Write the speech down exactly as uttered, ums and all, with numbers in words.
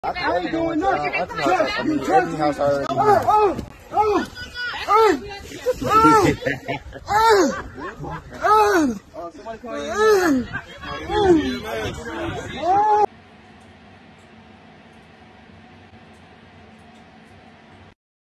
I ain't doing nothing. I trust you. Trust me. Oh, oh, oh, oh, oh, oh, oh, somebody call you.